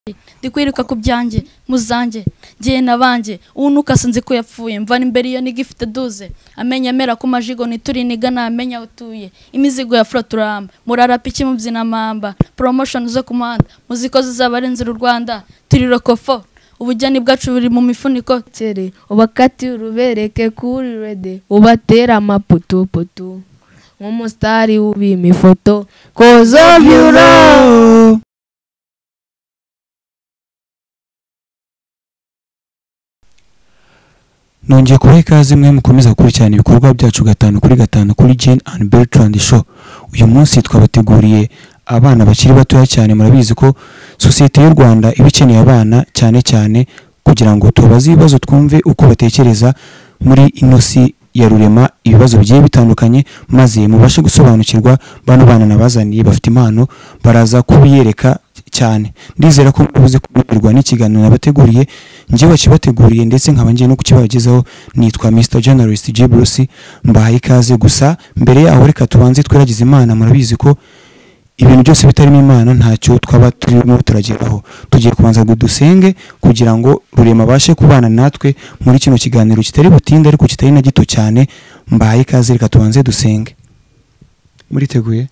Ndikwiruka ku byanjye muzanjye giye nabanje unuka sinzi ko yapfuye mvana imbere iyo nigifite duze amenya mera ku majigo nituriniga namenya utuye imizigo ya Froturamba murara piki mubyina mamba promotion zo kumanda muziko zizabarenze u Rwanda turi rokofo ubujyani bwacu buri mu mifuniko tere ubakati urubereke kuri rede ubatera amaputu putu nk'umusitari ubima ifoto cause of you know. Nongeye kubaha ikaze mwe mukomeza gukurikirana ibikorwa byacu gatanu kuri gatanu kuri Jane and Bertrand Show. Uyu munsi twabateguriye abana bakiri batoya cyane, murabizi ko societe y'u Rwanda ibikeneye abana cyane kugira ngo tubaze ibibazo twumve uko batekereza muri inosi ya rurema ibibazo bigiye bitandukanye, maze mubashe gusobanukirwa bano bana nabazaniye bafite impano baraza kubiyereka cyane. Ndizera ko mubuze kumerwa n'ikiganiro nabateguriye, nje wakibateguriye ndetse nkaba ngiye no kukibagezaho. Nitwa Mr Journalist J Bruce, mbahaye ikaze. Gusa mbere yaho reka tubanze tweragize Imana. Murabizi ko ibintu byose bitarimo Imana ntacyo twaba turimo turageraho. Tugiye kubanza dusenge kugira ngo rurema bashe kubana natwe muri kino kiganiro kitari butinde ariko kitari na gito cyane. Mbahaye ikaze, reka tubanze dusenge. Muriteguye?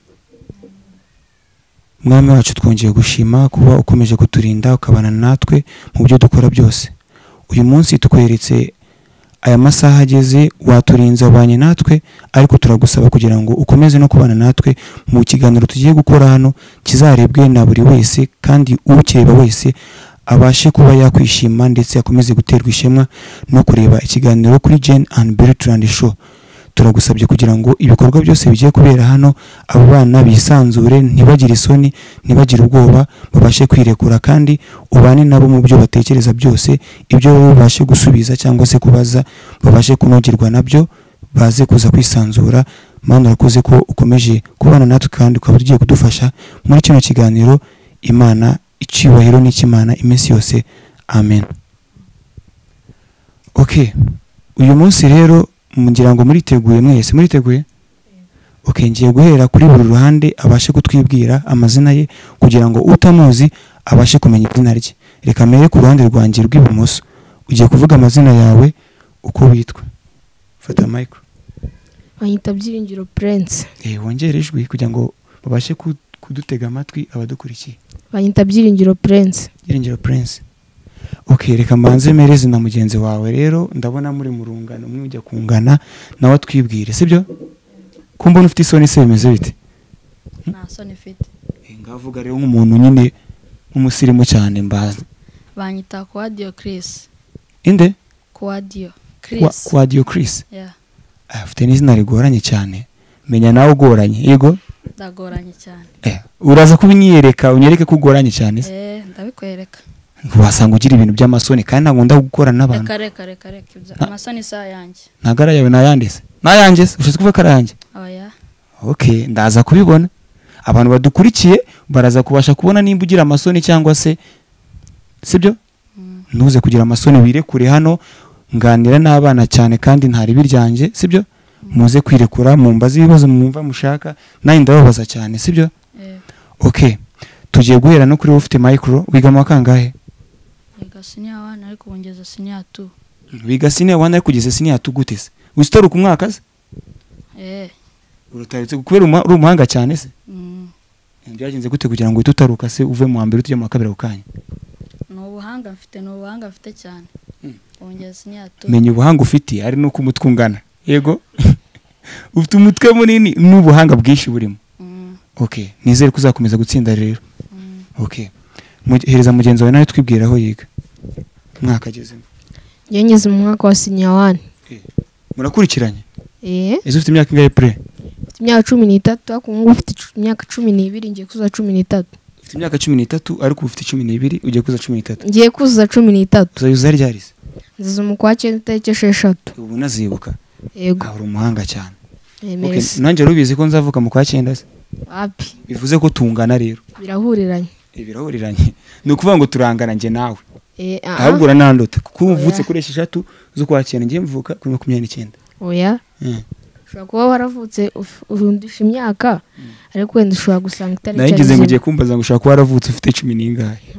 Mwami wacu, twongeye gushima kuba ukomeje kuturinda ukabana natwe mu byo dukora byose. Uyu munsi tukweretse aya masaha ageze, waturinze wabanye natwe, ariko turagusaba kugira ngo ukomeze no kubana natwe mu kiganiro tugiye gukora hano, kizarebwe na buri wese kandi ukireba wese abashe kuba yakwishima ndetse akomeze guterwa ishema no kureba ikiganiro kuri Jane and Bertrand Show. Turagusabye kugira ngo ibikorwa byose bigiye kubera hano abo bana bisanzure, ntibagire isoni, ntibagire ubwoba, babashe kwirekura kandi ubane nabo mu byo batekereza byose, ibyo babashe gusubiza cyangwa se kubaza babashe kunogerwa nabyo, baze kuza kwisanzura. Mana urakoze ko ukomeje kubana natwe kandi ukaba ugiye kudufasha muri kino kiganiro. Imana icyubahiro n'ikimana iminsi yose, amen. Okay, uyu munsi rero mungira ngo muriteguye mwese, muriteguye? Okay, ngiye guhera kuri buri ruhande abashe kutwibwira amazina ye kugira ngo utamuzi abashe kumenya izina rye. Reka mere ku ruhande rwanjye rw'ibumoso, ugiye kuvuga amazina yawe uko witwa. Fata micro. Banyita Byiringiro Prince. Wongere ijwi kugira ngo babashe kudutega amatwi abadukurikiye. Banyita Byiringiro Prince. Byiringiro Prince. Okay, reka mbanze mereze na mugenzi wawe rero, ndabona muri mu rungano umwe ujya kungana nawe twibwire, sibyo? Kumbona ufite isoni se bimeze bite? nta soni mfite. Ngavuga rero nk'umuntu nyine nk'umusirimu cyane mbaza. Banyita Quadio Chris. Inde? Quadio Chris. Quadio Chris. Yeah. Afite n'izina rigoranye cyane. Menya nawe ugoranye, yego? Ndagoranye cyane. Uraza kubinyereka unyereke ko ugoranye cyane se? Ndabikwereka. Wasanga ugira ibintu by'amasoni kandi nagunda gukora n'abantu. Reka amasoni sa yanjye. Ntagara yawe nayandese. Nayanjye ushaka kuvuga karanje? Oya. Okay, ndaza kubibona. Abantu badukurikiye baraza kubasha kubona nimba ugira amasoni cyangwa se sibyo? Ntuze kugira amasoni, wirekure hano nganira n'abana cyane kandi ntari biryanjye, sibyo? Muze kwirekura mu mbazi ibibazo mwumva mushaka, nayo ndababaza cyane, sibyo? Okay, tugiye guhera no kuri ufite micro. Wiga mu kangahe? Wiga senior 1 ariko bongeza senior 2. Wiga senior 1 ariko kugeza senior 2 gute se? Usitoruka umwaka se? Urutaretse kubera uri umuhanga cyane se? Byagenze gute kugira ngo utaruka se uve mu hambere tujye mu kabira ukanya? N'ubuhanga mfite cyane. Bongeza senior 2. Menya ubuhanga ufite ari no kumutwungana. Yego? Ufite umutwe munini n'ubuhanga bwinshi burimo. Okay, nizere kuzakomeza gutsinda rero. Okay. Hereza mugenzi wawe nawe twibwira aho yiga. Mwaka agezemo. Yengeze mu mwaka wa senior 1. Murakurikiranye? Ese ufite imyaka ingahe pre? Ufite imyaka 13 ariko ngo ufite imyaka 12 ngiye kuza 13. Ufite imyaka 13 ariko ufite 12 ugiye kuza 13. Ngiye kuza 13. Uzayuza ryari se? Nziza mu kwa 9 tariki 6. Ubu nazibuka. Yego. Uri umuhanga cyane. Okay, nanjye rubizi ko nzavuka mu kwa 9 se? Wapi? Bivuze ko tungana rero. Birahuriranye. Birahuriranye. Ni ukuvuga ngo turangana nje nawe. Ahubwo uranandota kuko uvutse kuri 6 z'ukwa 9 ngiye mvuka kuri 29. Oya. Ushobora kuba waravutse urundisha imyaka ariko wenda ushobora gusanga itari cyane. Nagize ngo ugiye kumbaza ngo ushobora kuba waravutse ufite 10 n'ingahe. Oya.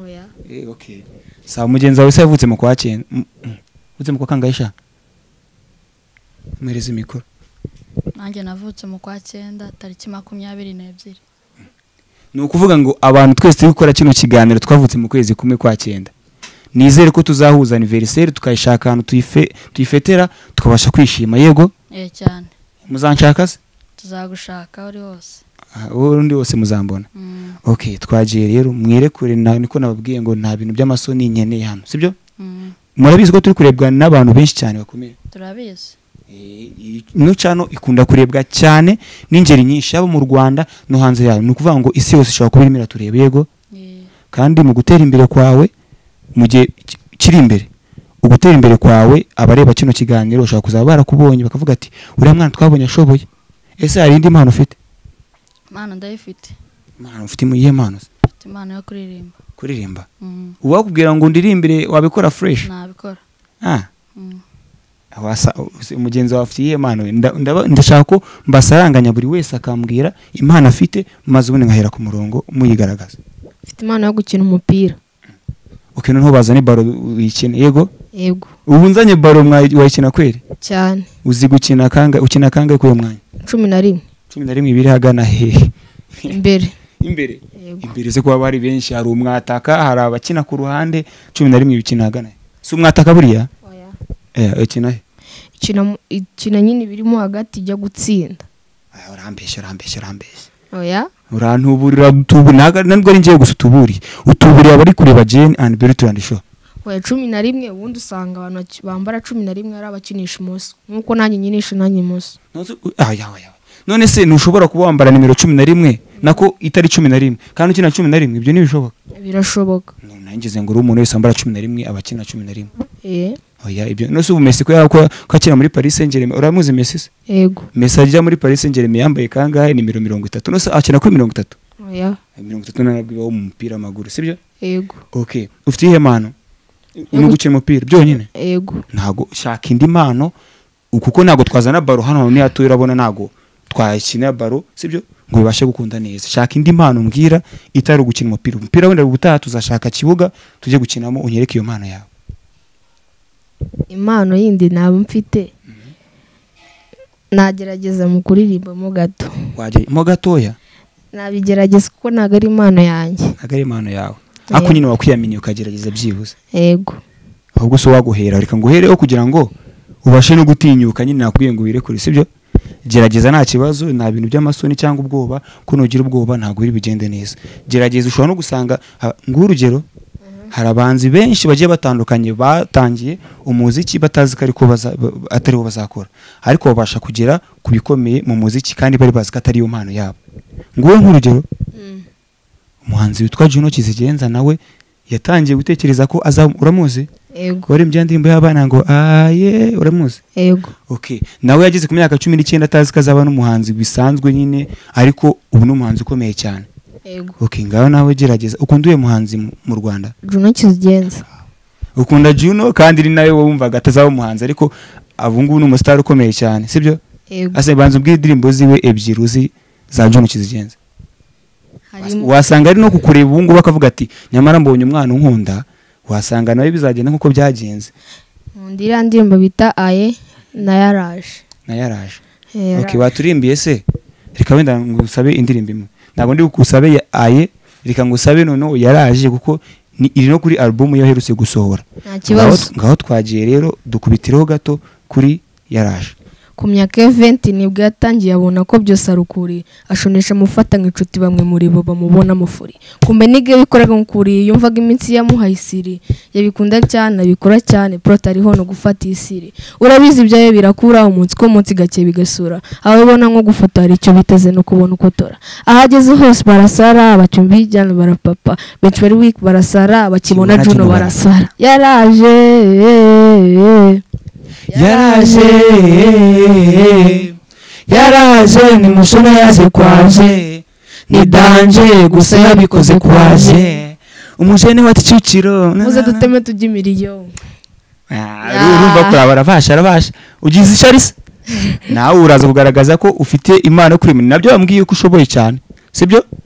Okay. Sawa mugenzi wawe se yavutse mu kwa 9. Yavutse mu kwa kangaisha? Mwereze mikoro. nanjye navutse mu kwa 9 tariki 22. Ni ukuvuga ngo abantu twese turi gukora kino kiganiro twavutse mu kwezi kumwe kwa 9. Nizere ko tuzahuza anniversaire tukayishaka ahantu tuyifetera tukabasha kwishima yego cyane. Muzanshaka se? Tuzagushaka uri hose. Urundi wose muzambona. Okay, twagiye rero mwirekure niko nababwiye ngo nta bintu by'amasoni nkeneye hano sibyo? Murabizi ko turi kurebwa n'abantu benshi cyane bakomeye. Turabizi. No cano ikunda kurebwa cyane n'ingeri nyinshi abo mu Rwanda no hanze yayo. Ni ukuvuga ngo isi yose ishobora kuba irimo iratureba yego. Kandi mu gutera imbere kwawe mu gihe kiri imbere ugutera imbere kwawe abareba kino kiganiro bashaka kuzaba barakubonye bakavuga ati uriya mwana twabonye ashoboye. Ese hari indi mpano ufite? Mana ndayifite. Mana ufite iyihe mpano? Ufite impano yo kuririmba. Kuririmba? Uwakubwira ngo ndirimbire wabikora fresh? Nabikora. Awasa umugenzi wawe afite iyihe mpano? Ndashaka ko mbasaranganya buri wese akambwira impano afite maze ubundi ngahera ku murongo muyigaragaza. Ufite impano yo gukina umupira. Okay, noneho bazane baro uyikina yego? Yego. Ubu nzanye baro wayikina kweri? Cyane. Uzi gukina ukina kangahe kuyo mwanya? 11. 11 ibiri hagana hehe? Imbere. Imbere. Imbere se kuba bari benshi hari umwataka hari abakina ku ruhande 11 ibikina hagana. Si umwataka buriya? Oya. Ukina he? Ikina nyine birimo hagati ijya gutsinda. Urambeshya. Oya. Urantuburira ntabwo ari ngiye gusa utuburiye abari kureba Jane and Bertrand show. Oya 11 ubundi usanga abantu bambara 11 ari abakinisha umunsi nkuko nanjye nyinisha nanjye umunsi. None se ntushobora kuba wambara nimero 11 nako itari 11 kandi ukina 11 ibyo ntibishoboka? Birashoboka. Nangize ngo uri umuntu wese ambara 11 abakina 11. Oya ibyo no se ubu Messi ko akina muri Paris Saint-Germain uramuzi Messi se? Yego. Messi ajya muri Paris Saint-Germain yambaye kangahe nimero 30 no se akina kuri 30? Oya. 30 nabwiwe wo mu mupira w'amaguru sibyo? Yego. Okay, ufite ihe mpano? Ni gukina umupira byonyine? Yego. Ntago shaka indi mpano kuko nago twazana baro hano ni hatu urabona nago twakina baro sibyo ngo bibashe gukunda neza. Shaka indi mpano mbwira itari gukina umupira wenda gutaha tuzashaka kibuga tujye gukinamo unyereke iyo mpano yawe. Impano yindi nabo mfite nagerageza mu kuririmba mo gato. Waje mo gatoya? Nabigerageza kuko naga ari impano yanjye. Naga ari impano yawe. Ako nyine wakwiyaminiye ukagerageza byibuze. Yego. Ahubwo so waguhera reka nguhereho kugira ngo ubashe no gutinyuka nyine nakubwiye ngo wirekure sibyo? Gerageza nta kibazo nta bintu by'amasoni cyangwa ubwoba ko nugira ubwoba ntago iri bigende neza. Gerageza ushobora no gusanga ngurugero hari abanzi benshi bagiye batandukanye batangiye umuziki batazi ko ariko atari bo bazakora ariko babasha kugera kubikomeye mu muziki kandi bari bazi ko atari yo mpano yabo. Nguwe nk'urugero umuhanzi witwa Juno Kizigenza nawe yatangiye gutekereza ko uramuzi? Yego. Wari mbyandimbo y'abana ngo aye uramuzi? Yego. Okay, nawe yageze ku myaka 19 atazi kazaba n'umuhanzi bisanzwe nyine ariko ubu n'umuhanzi ukomeye cyane. Yego. Okay, ngaho nawe gerageza ukunduye muhanzi mu Rwanda? Juno Kizigenza. Ukunda Juno kandi ari nawe wumvaga atazaba umuhanzi ariko abungu n'umustar ukomeye cyane sibyo? Yego. Ase banze ubw'indirimbo ziwe ebyiri uzi za Juno Kizigenza. Wasanga ari no kukureba ubungu bakavuga ati nyamara mbonye umwana unkunda wasanga nawe bizagenda nkuko byagenze. Ndira ndirimbo bita aye na yaraje. Okay, waturimbiye se reka wenda ngusabe indirimbo imwe. Ntabwo ndi gukusabe aye reka ngusabe none yaraje kuko iri no kuri album yaherutse gusohora. Ngaho twagiye rero dukubitireho gato kuri yaraje. Ku myaka 20 nibwo yatangiye abona ko byose arukuri ashonesha mufata nk'inshuti bamwe muri bo bamubona mufuri kumbe nige bikoraga nkuri yumvaga iminsi yamuhayisiri yabikunda cyane abikora cyane protariho no gufata isiri urabizi byaye birakura umunsi ko munsi gake bigasura ababona nko gufata ari cyo biteze no kubona uko tora ahageze hose barasara abacumbijyana barapapa benshi bari week barasara bakibona Juno barasara yaraje ni mushona yaje kwaje ni danje gusa yabikoze kwaje umujene wa Kicukiro muze duteme tujimiriyo urumva ko arabasha ugize isharisa nawe uraza kugaragaza ko ufite impano kuri mwe nabyo bambwiye ko ushoboye cyane sibyo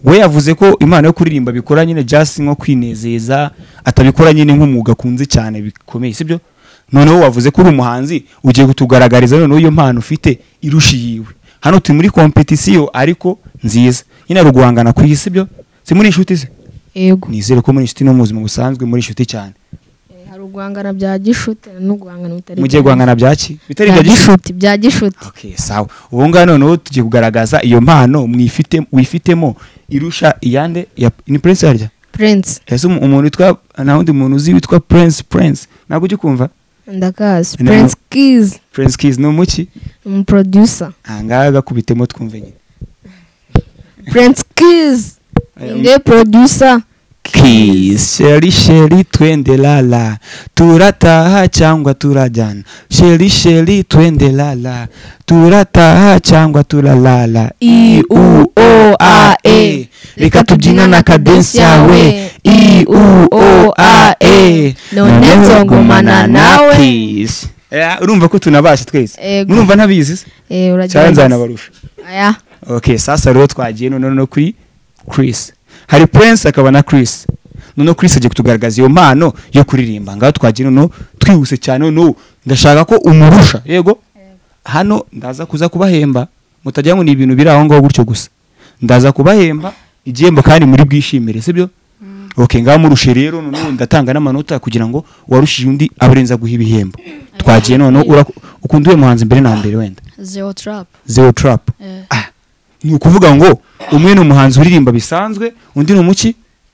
we yavuze ko impano yo kuririmba bikora nyine just nko kwinezeza atabikora nyine nk'umwuga kunze cyane bikomeye sibyo noneho wavuze ko uri umuhanzi ugiye kutugaragariza noneho iyo mpano ufite irushiyiwe hano turi muri competition ariko nziza nyine ari guhangana ku isi byo si muri inshuti se yego nizere ko muri inshuti no mu buzima busanzwe muri inshuti cyane hari uguhangana bya gishuti no guhangana bitari mugiye guhangana byaki bitari bya bya gishuti bya gishuti okay sawa ubu ngano noneho tugiye kugaragaza iyo mpano wifitemo irusha iyande ni Prince harya Prince ese umuntu witwa na undi muntu uzi witwa Prince ntabwo ujye kumva ndakazi Prince Keys ni umuki producer angaga gakubitemo twumve nyine Prince Keys inde producer Keys sheri twende lala turataha cyangwa turajyana sheri twende lala turataha cyangwa turalala I U O A E reka tubyina na cadence yawe I U O A E none nzongumana nawe Keys urumva ko tunabasha twese murumva ntabizi urajyana cyanabarusha aya okay sasa rero twagiye none kuri Chris hari Prince akaba na Chris none Chris agiye kutugaragaza iyo mpano yo kuririmba ngaho twagiye none twihuse cyane none ndashaka ko umurusha yego hano ndaza kuza kubahemba mutajya ngo ni ibintu biri aho ngaho gutyo gusa ndaza kubahemba igihembo kandi muri bwishimire sibyo okay ngaho murushe rero none ndatanga n'amanota kugira ngo warushije undi abarenza guha ibihembo twagiye none ukunda uye muhanzi mbere na mbere wenda Zero Trap ni ukuvuga ngo umwe ni umuhanzi uririmba bisanzwe undi ni umuki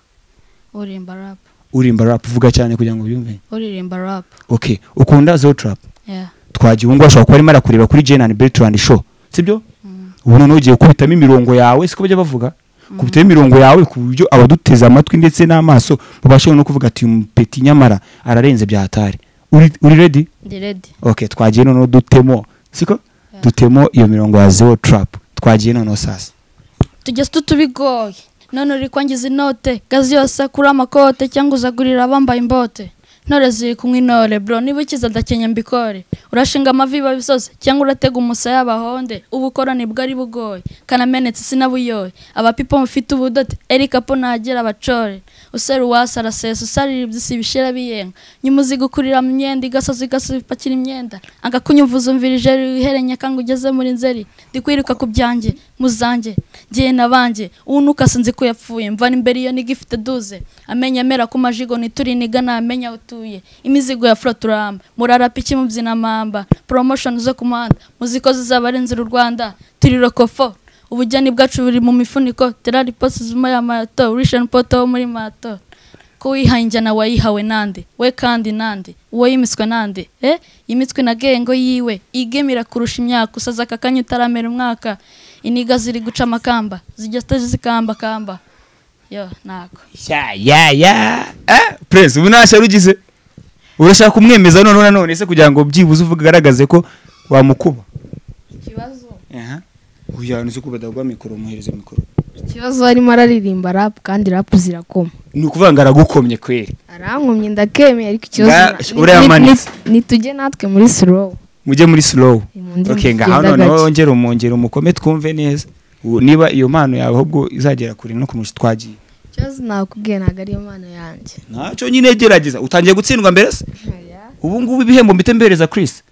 urimba rap vuga cyane kugira ngo byumve uririmba rap okay ukunda Zero Trap twagiye ubu ngo ashobora kuba arimo arakureba kuri Jane and Bertrand show sibyo ubu none ugiye kubitamo imirongo yawe siko bajya bavuga kubitamo imirongo yawe ku buryo abaduteza amatwi ndetse n'amaso babasha no kuvuga ati peti nyamara ararenze bya hatari uri ready okay twagiye none dutemo siko dutemo iyo mirongo ya Zero Trap twagiye none sasa tujya tubigoye none uri kwangiza inote gazi yose kuri amakote cyangwa uzagurira abambaye imbote ntore ziri kumwe intore bro niba ukiza ndakenya mbikore urashinga amavi babisoze cyangwa uratega umusaya abahonde ubukorani bwari bugoye kanamenetse sinabuyoye abapipo mufite ubudote Erika po nagera abacore useru wasara sesa usarira ibyisi bishira biyenga nyumuziga ukurira mu myenda igasozi gasipakira imyenda agakunyuvuza umvirije riherenya kanga ugeze muri nzeri ndikwiruka ku byanjye muzanjye giye nabanje unuka sinzi ko yapfuye mvana imbere iyo nigifite duze amenya mera ku majigo nituriga namenya utuye imizigo ya Froturamba murarapiki mu byina mamba promotion zo kumanda muziko zizabarenze u Rwanda turi rokofo ubujyani bwacu buri mu mifuniko terari post zuma ya mato ration poto muri mato ko wihanjye na wayihawe nande we kandi nande uwo yimiswe nande yimitwe na gengo yiwe igemira kurusha imyaka usaza kakanya utaramera umwaka iniga ziri guca amakamba zijya zikamba kamba yo nako Prince ubu nasha rugize urashaka kumwemeza none se kugira ngo byibuze uvuga garagaze ko wamukuba ikibazo uya nzi kuba dagwa mikoro muhereze mikoro ikibazo arimo araririmba rap kandi rap zirakoma ni ukuvuga ngo aragukomye kweri arankomye ndakemeye ariko ikibazo urayamanitse nitujye natwe muri slow mujye muri slow okay ngaho none wongera umukome twumve neza niba iyo mpano yawe ahubwo izagera kuri no kumushi twagiye cyose nakubwiye ntago ari impano yanjye ntacyo nyine gerageza utangiye gutsindwa mbere se ubu ngubu ibihembo mbite mbereza Chris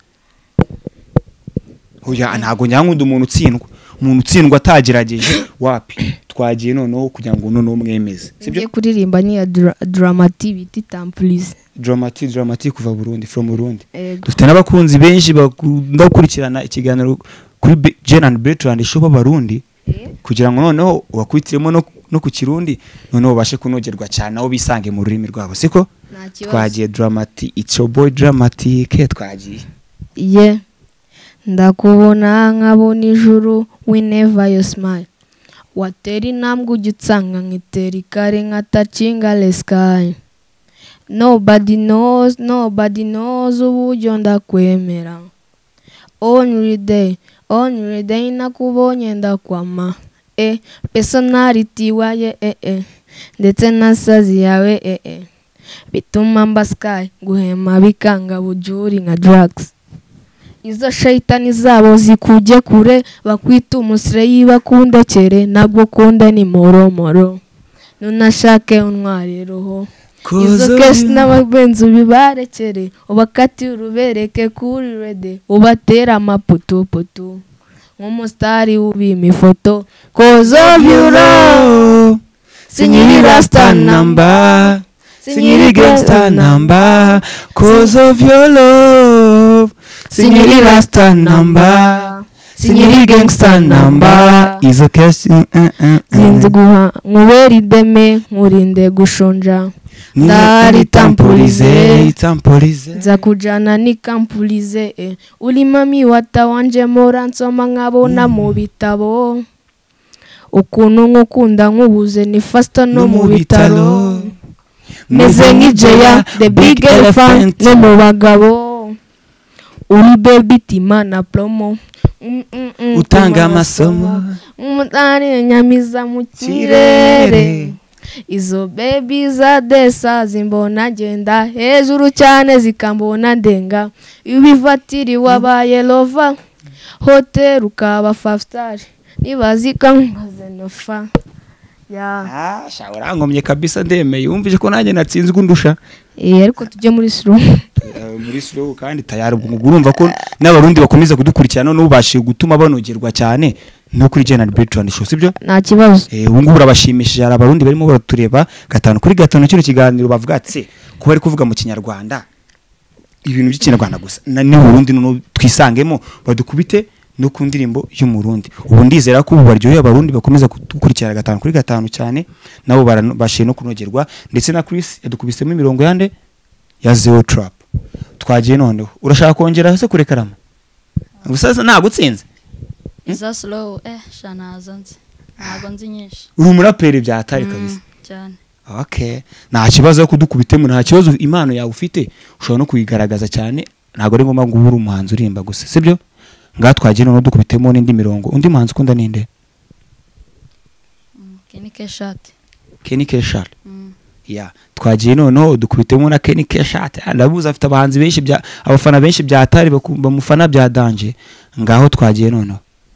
oya ntago nyankunda umuntu utsindwa atagerageje wapi twagiye noneho kugira ngo none umwemeze sibyo kuririmba ni ya Dramati biti Tamplis Dramati kuva Burundi from Burundi dufite n'abakunzi benshi bakunda gukurikirana ikiganiro kuri Jane and Bertrand show b'abarundi kugira ngo noneho wakwitiremo no ku kirundi noneho bashe kunogerwa cyane aho bisange mu rurimi rwabo siko twagiye Dramati it's your boy Dramatic twagiye ndakubona nkabona ijuru whenever you smile watera intambwe ujya utsanga nkitera ikare nkatacinga the sky nobody knows uburyo ndakwemera only day nakubonye ndakwama personality waye ndetse na sazi yawe bituma mba sky guhema bikanga bujuri nka drugs izo shayitani zabo zikujye kure bakwita umusireyi bakundekere nabwo kunda ni moromoro nunashake untware roho izo kesi n'ababenzi ubibarekere ubakatire urubereke kuri rede ubatera amaputuputu nk'umusitari ubima ifoto cause of you love sinyiri rasta number sinyiri gangsta number cause of your love sinyiri rasta number sinyiri gangsta number izo kesi zinzi guha nkubera ideme nkurinde gushonja ndari tampulize nza kujana ni kampulize uri mami wata wanje mora nsoma nkabona mu bitabo ukuntu nkukunda nkubuze ni fasta no mu bitaro meze nk'ijeya the big elephant no mu bagabo uri baby tima na promo utanga amasomo umutari nyamiza mu kirere izo baby za desa zimbona genda hejuru cyane zikambona ndenga ibivatiri wabaye lova hotel ukaba 5 star nibazika nkaze nofa ya urangomye kabisa ndemeye wumvije ko nanjye natsinzwe undusha ariko tujye muri slow kandi tayari urumva ko n'abarundi bakomeza kudukurikirana n'ubashije gutuma banogerwa cyane no kuri Gen Bertrand Show sibyo nta kibazo ubu ngubu urabashimishije hari abarundi barimo baratureba 5 kino kiganiro bavuga ati ko bari kuvuga mu kinyarwanda ibintu by'ikinyarwanda gusa ni Burundi no twisangemo badukubite no ku ndirimbo y'umurundi ubu ndizera ko ubu baryoye abarundi bakomeza kudukurikira 5 cyane nabo bashiye no kunogerwa ndetse na Chris yadukubisemo imirongo yande ya Zero Trap twagiye noneho urashaka kongera se kurekarama gusa nagutsinze za slow shanazanze ntago nzi nyinshi uri umuraperi byatari kabisa cyane okay nta kibazo kudukubitemo nta kibazo impano yawe ufite ushobora no kuyigaragaza cyane ntago ari ngombwa ngo uri umuhanzi urimba gusa sibyo twagiye no dukubitemo n'indi mirongo undi muhanzi ukunda ninde Kenny Keshat ya twagiye noneho dukubitemo na Kenny Keshat ndabuza afite abahanzi benshi abafana benshi byatari bamufana bya danje ngaho twagiye noneho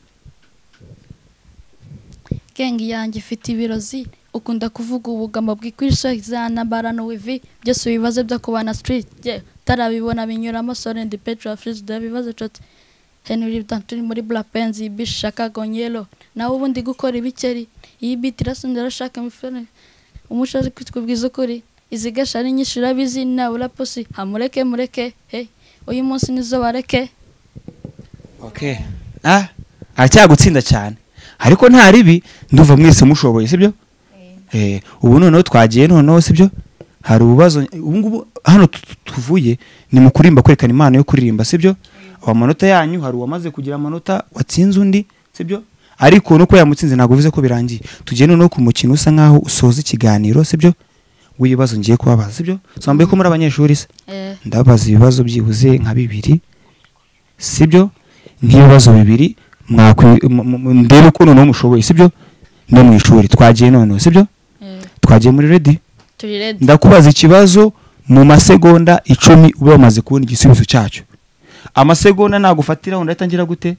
Kengi yanjye ifite ibirozi ukunda kuvuga ubugamba bw'ikwishyizana barano wivi byose bibazo byo kubana street tarabibona binyuramo sore ndi Petra Freeze dabibazo cote Henry turi muri Black Pens bishaka gonyelo nawe ubundi gukora ibikeri iyi beat irasundira shaka mfene umushaje kwitwubwiza ukuri izigasha ari nyishura bizi na uraposi hamureke hey uyu munsi nizo bareke okay acyagutsinda cyane ariko nta ribi nduva mwese mushoboye sibyo ubu noneho twagiye noneho sibyo hari ububazo ubu ngubu hano tuvuye ni mu kurimba kwerekana impano yo kuririmba sibyo amanota yanyu hari uwamaze kugira amanota watsinze undi sibyo ariko nuko yamutsinze ntago bivuze ko birangiye tugiye noneho ku mukino usa nkaho usoza ikiganiro sibyo wibazo ngiye kubabaza sibyo sambaye ko muri abanyeshuri se ndabaza ibibazo byibuze nka 2 sibyo nk'ibibazo 2 ndebe ko noneho mushoboye sibyo no mu ishuri twagiye noneho sibyo twagiye muri ready turi ready ndakubaza ikibazo mu masegonda 10 ube wamaze kubona igisubizo cyacyo amasegonda nagufatira undatangira gute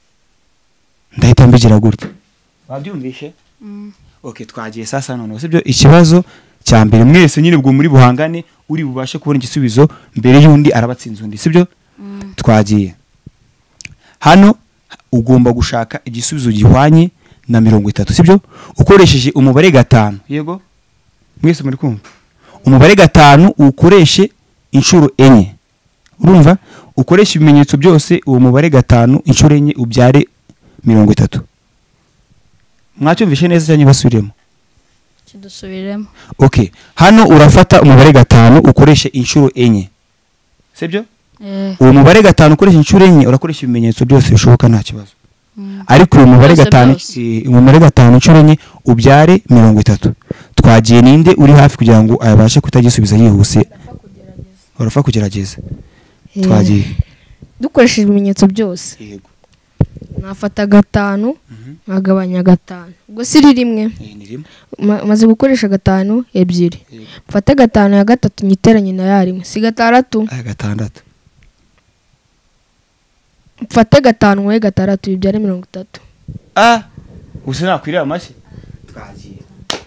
ndahita mbigira gute wabyumvishe okay twagiye sasa noneho sibyo ikibazo cya mbere mwese nyine bwo muri buhangane uri bubashe kubona igisubizo mbere y'undi arabatsinze undi sibyo twagiye hano ugomba gushaka igisubizo gihwanye na 30 sibyo ukoresheje umubare 5 yego mwese muri kumva umubare 5 ukoreshe inshuro enye urumva ukoresha ibimenyetso byose uwo mubare 5 inshuro enye ubyare 30 mwacyumvishe neza cyane basubiremo kidusubiremo okay hano urafata umubare 5 ukoreshe inshuro enye sibyo uwo mubare 5 ukoresha inshuro enye urakoresha ibimenyetso byose bishoboka nta kibazo ariko uwo mubare 5 umubare 5 inshuro enye ubyare 30 twagiye ninde uri hafi kugira ngo abashe kutagisubiza yihuse urafa kugerageza twagiye dukoresheje ibimenyetso byose yego nafata 5 nkagabanya 5 ubwo siri rimwe ni rimwe maze gukoresha 5 ebyiri mfata 5 ya gatatu nyiteranye na ya rimwe si 6 6 mfate 5 we 6 bibyare 30. Gusa nakwiriye amashyi twagiye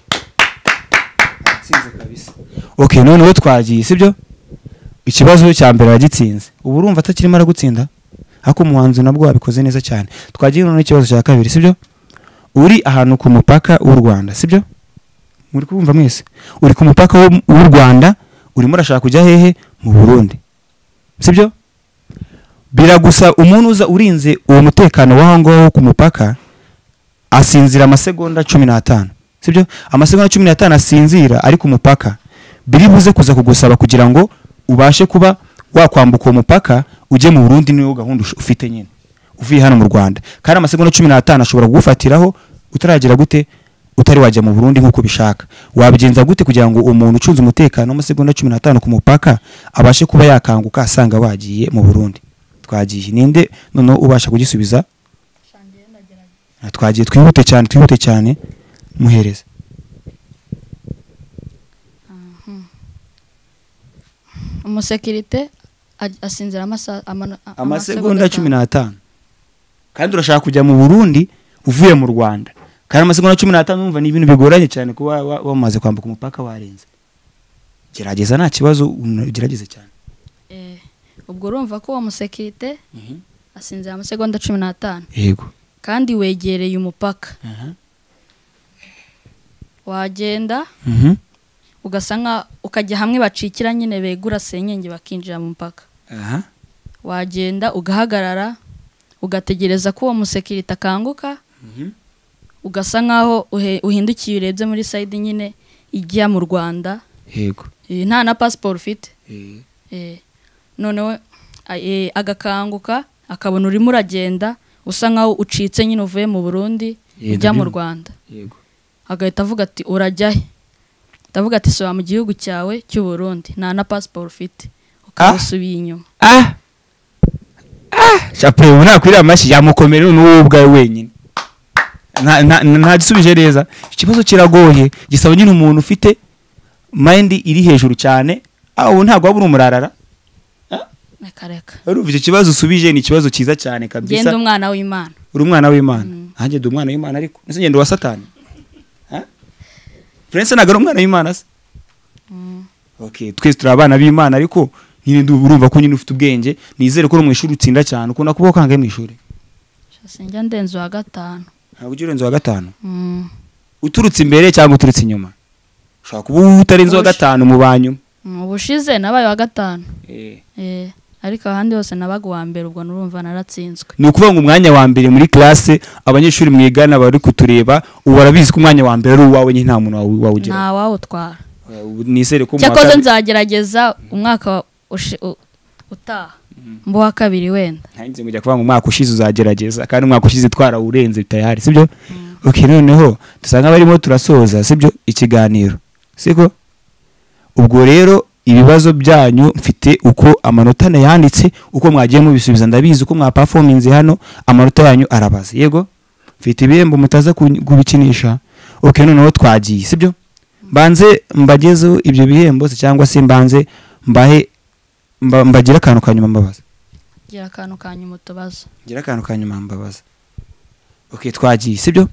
atsinze kabisa. Okay, noneho twagiye sibyo, ikibazo cya mbere yagitsinze. Ubu urumva atakirimo aragutsinda, ariko umuhanzi nabwo wabikoze neza cyane. Twagiye noneho ikibazo cya kabiri sibyo, uri ahantu ku mupaka w'u Rwanda sibyo, muri kumva mwese, uri ku mupaka w'u Rwanda, urimo urashaka kujya hehe? Mu Burundi sibyo. Biragusa umuntu uza urinze uwo mutekano w'aho ngaho ku mupaka asinzira amasegonda 15 sibyo. Amasegonda 15 asinzira ari ku mupaka, biri buze kuza kugusaba kugira ngo ubashe kuba wakwambuka uwo mupaka ujye mu Burundi. Niyo gahunda ufite nyine uvuye hano mu Rwanda, kandi amasegonda 15 ashobora kugufatiraho utaragera gute, utari wajya mu Burundi nkuko bishaka. Wabigenza gute kugira ngo umuntu ucunze umutekano amasegonda 15 ku mupaka abashe kuba yakanguka asanga wagiye mu Burundi? Twagiye ninde none ubasha kugisubiza? Twagiye twihute cyane muhereza. Umusekirite asinzira amasegonda 15, kandi urashaka kujya mu Burundi uvuye mu Rwanda, kandi amasegonda 15 numva ni ibintu bigoranye cyane kuba wamaze kwambuka umupaka warenze. Gerageza nta kibazo, ugerageze cyane. Ubwo urumva ko uwo musekirite asinzira amasegonda 15. Yego. Kandi wegereye umupaka. Wagenda ugasanga ukajya hamwe bacikira nyine begura senyenge bakinjira mu mupaka. Wagenda ugahagarara ugategereza ko uwo musekirite akanguka, ugasa nkaho uhindukiye urebye muri side nyine ijya mu Rwanda. Yego. Nta na passport ufite. Noneho agakanguka akabona urimo uragenda usa nkaho ucitse nyine uvuye mu Burundi ujya mu Rwanda. Yego. Agahita avuga ati urajya he? Ndavuga ati soba mu gihugu cyawe cy'u Burundi, nta na passport ufite, ukasubiye inyuma. Chapeau ubona kwira amashi yamukomere n'ubwawe wenyine. Nta gisubije neza. Ikibazo kiragoye, gisaba nyine umuntu ufite mind iri hejuru cyane. Ubu ntabwo wabura umurarara. Nakareka. Urumva icyo kibazo usubije ni ikibazo cyiza cyane kabisa. Genda umwana w'Imana. Uri umwana w'Imana. Hanjye ndi umwana w'Imana ariko nese ngendo wa Satani. Prince nagara umwana w'Imana se. Okay, twese turi abana b'Imana ariko nyine urumva ko nyine ufite ubwenge. Nizere ko no mu ishuri utsinda cyane, ukunda kuba kangaye mu ishuri. Sinjya ndenzo wa 5. Ntabwo ujye urenzo wa 5. Uturutse imbere cyangwa uturutse inyuma? Ushaka kuba utarenzo wa 5 mu banyu. Ubushize nabaye wa 5. Ariko ahandi hose nabaga wa mbere, ubwo nurumva naratsinzwe. Ni ukuvuga ngo umwanya wa mbere muri classe abanyeshuri mwigana bari kutureba, ubarabizi ko umwanya wa mbere ari uwawe nyine nta muntu wawugira. Nta wawutwara. Nizere ko cyakoze nzagerageza umwaka utaha mbo wa kabiri wenda. Ntangize kujya kuvuga ngo umwaka ushize uzagerageza, kandi umwaka ushize twara urenze tayari sibyo. Okay, noneho dusanga barimo turasoza sibyo ikiganiro siko. Ubwo rero ibibazo byanyu mfite uko amanota yanditse, uko mwagiye mu bisubiza ndabizi, uko mwa performance hano amanota yanyu arabaza. Yego, mfite ibihembo mutaza kubikinisha. Okay, noneho twagiye sibyo. Mbanze mbagezo ibyo bihembo cyangwa se mbanze mbahe mbagira akantu kanyuma mbabaza. Gira akantu kanyuma tubaza. Gira akantu kanyuma mbabaza. Okay, twagiye sibyo.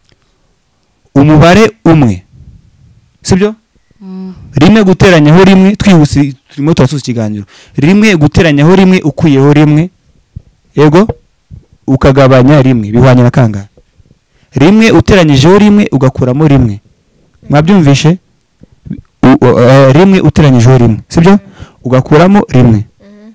Umubare umwe sibyo. Rimwe guteranyaho rimwe, twihuse turimo twasuza ikiganiro. Rimwe guteranyaho rimwe ukuyeho rimwe. Yego, ukagabanya rimwe bihwanye na kangahe? Rimwe uteranyijeho rimwe ugakuramo rimwe. Mwabyumvishe? Rimwe uteranyijeho rimwe sibyo, ugakuramo rimwe.